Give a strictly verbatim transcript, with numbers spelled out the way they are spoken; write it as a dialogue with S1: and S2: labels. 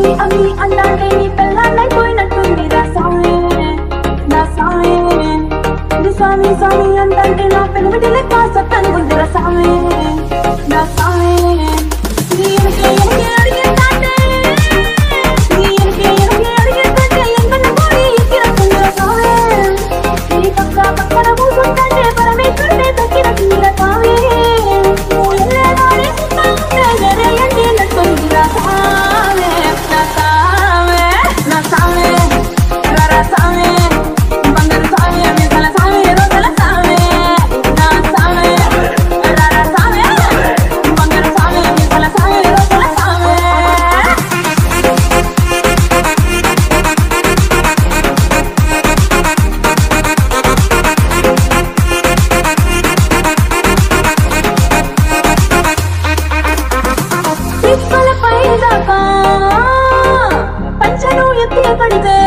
S1: అమ్మి అమ్మి అంటాంటే నీ పెళ్ళాన్నైపోయినట్టుంది రా సామి నా సామి నీ స్వామి స్వామి అంటాంటే నా పెనుమిటి లెక్క సత్తనుకుంది రా సామి నా సామి నీ ఎనకే ఎనకే అడిగేస్తాంటే నీ ఎనకే ఎనకే అడిగేస్తాంటే ఎంకన్న కోడి ఎక్కినట్టుంది రా సామి నీ పక్క పక్కన కూర్చుంటే పరమేశ్వరుడే దక్కినట్టుంది రా సామి నువ్వు ఎల్లేదారి సుత్తా ఉంటే జరగండి నట్టుంది రా సామి నా సామి నా సామి రా సామి బంగారు సామి మిసల సామి రోజుల సామి నా సామి రా సామి బంగారు సామి మిసల సామి రోజుల సామి తిప్పల పై దాకా పంచను ఎత్తి పడితే